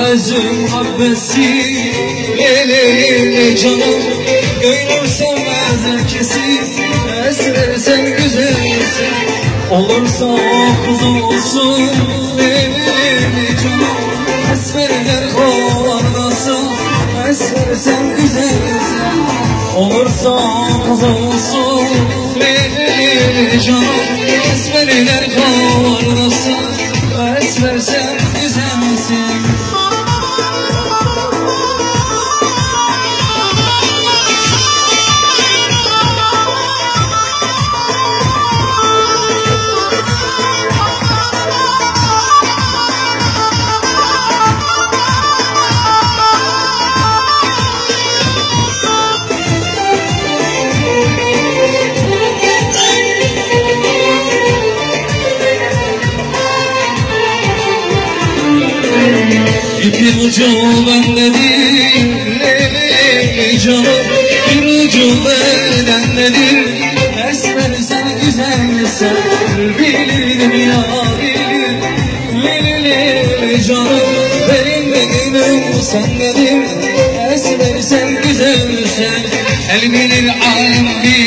özüm muhabbesi. Leyli canım gönlüm sevmez herkesi. Esmer sen güzelsin, olursa kız olsun. Leyli canım esmerler kovardasın. Esmer sen güzelsin, olursa kız olsun. Leyli canım esmerler kovardasın. Esmer sen güzelsin. Bir ucu bendedir Leyli canım, bir ucu bendedir. Esmer sen güzelsen bilirim ya bilir. Leyli canım benim de gönlüm sendedir. Esmer sen güzelsen el bilir alem bilir.